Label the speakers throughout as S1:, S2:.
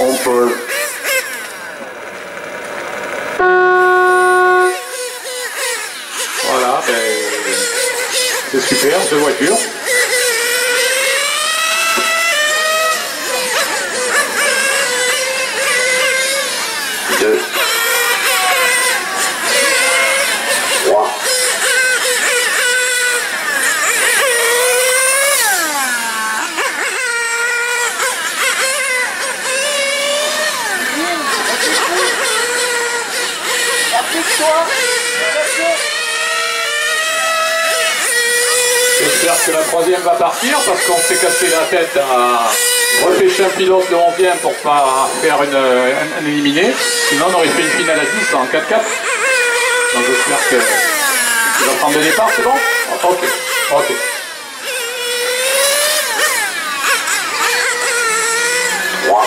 S1: bon, Paul.
S2: Voilà, ben, c'est super, deux voitures.
S1: Deux. Trois.
S2: J'espère que la troisième va partir parce qu'on s'est cassé la tête à repêcher un pilote le 11e pour pas faire un éliminé. Sinon on aurait fait une finale à 10 en 4-4. Donc j'espère qu'il va prendre le départ, c'est bon? Ok, ok.
S1: Trois.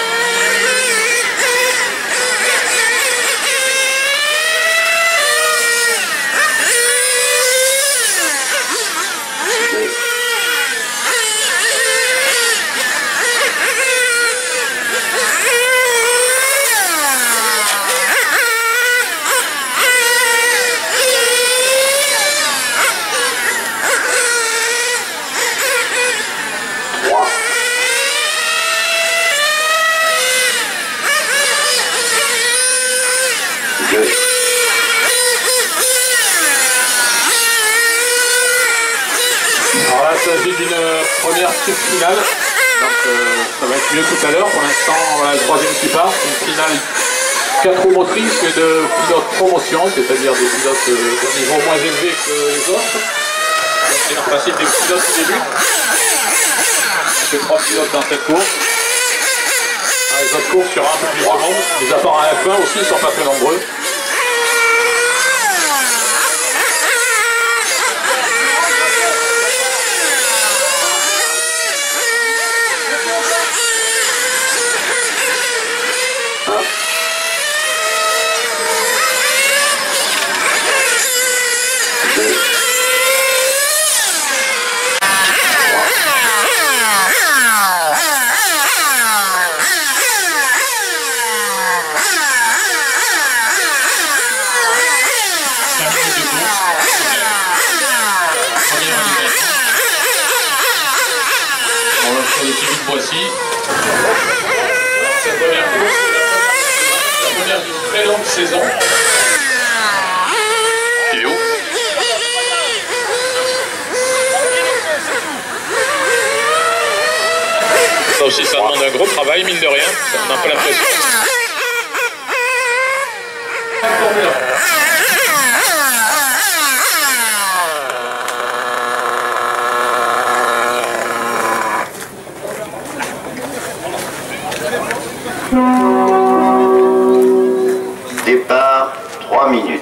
S2: Alors là, il s'agit d'une première finale, donc ça va être mieux tout à l'heure. Pour l'instant, voilà le troisième qui part, une finale 4 roues motrices et de pilotes promotion, c'est-à-dire des pilotes d'un niveau moins élevé que les autres. C'est le principe des pilotes au début. Il y a 3 pilotes dans cette course. Les autres courses, il y aura un peu plus de monde. Les apparts à la fin aussi ne sont pas très nombreux. Sur le TV de Boissy. Cette première course, c'est la première d'une très longue saison. Théo. Ça aussi, ça demande un gros travail, mine de rien. On n'a pas l'impression.
S1: Départ, 3 minutes.